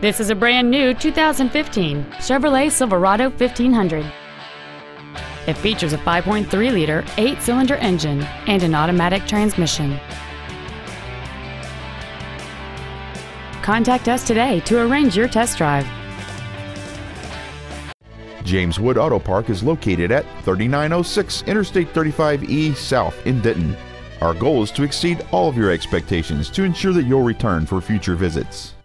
This is a brand new 2015 Chevrolet Silverado 1500. It features a 5.3-liter 8-cylinder engine and an automatic transmission. Contact us today to arrange your test drive. James Wood Auto Park is located at 3906 Interstate 35E South in Denton. Our goal is to exceed all of your expectations to ensure that you'll return for future visits.